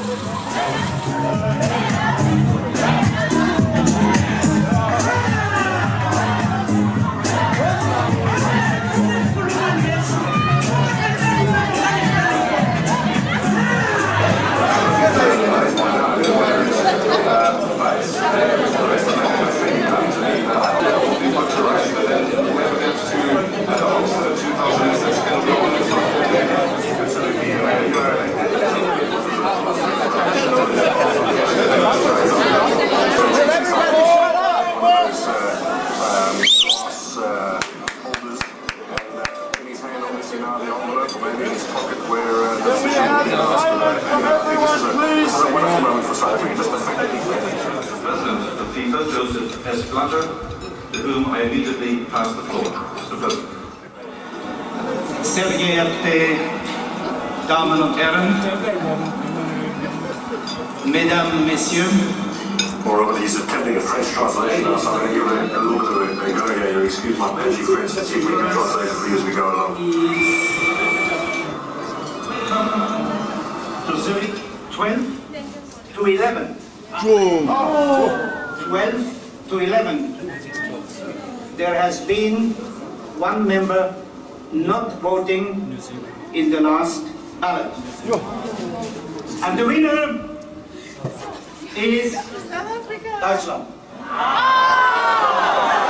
To whom I immediately pass the floor. Mr. President. Sehr geehrte Damen und Herren, Mesdames, Messieurs, Moreover, he's attempting a French translation now, so I'm going to give it a little bit of a go again. You'll excuse my patchy French and see if we can translate it for you as we go along. to Zurich, 12 to 11. 12 to 11. There has been one member not voting in the last ballot. And the winner is Deutschland.